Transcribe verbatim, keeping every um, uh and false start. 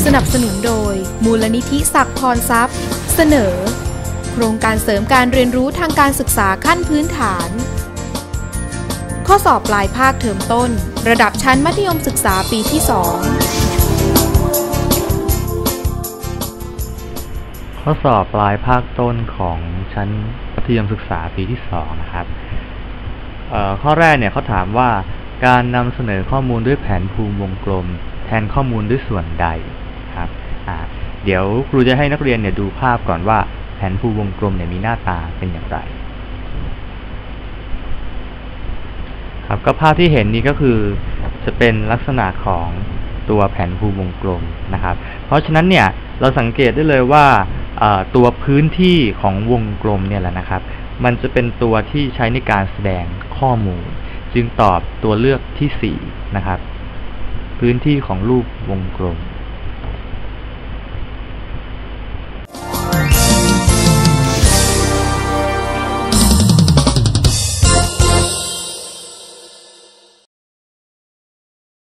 สนับสนุนโดยมูลนิธิศักดิ์พรทรัพย์เสนอโครงการเสริมการเรียนรู้ทางการศึกษาขั้นพื้นฐานข้อสอบปลายภาคเทอมต้นระดับชั้นมัธยมศึกษาปีที่สองข้อสอบปลายภาคต้นของชั้นมัธยมศึกษาปีที่สองนะครับข้อแรกเนี่ยเขาถามว่าการนำเสนอข้อมูลด้วยแผนภูมิวงกลมแทนข้อมูลด้วยส่วนใดครับเดี๋ยวครูจะให้นักเรียนเนี่ยดูภาพก่อนว่าแผนภูมิวงกลมเนี่ยมีหน้าตาเป็นอย่างไรครับก็ภาพที่เห็นนี้ก็คือจะเป็นลักษณะของตัวแผนภูมิวงกลมนะครับเพราะฉะนั้นเนี่ยเราสังเกตได้เลยว่าตัวพื้นที่ของวงกลมเนี่ยแหละนะครับมันจะเป็นตัวที่ใช้ในการแสดงข้อมูลจึงตอบตัวเลือกที่สี่นะครับพื้นที่ของรูปวงกลม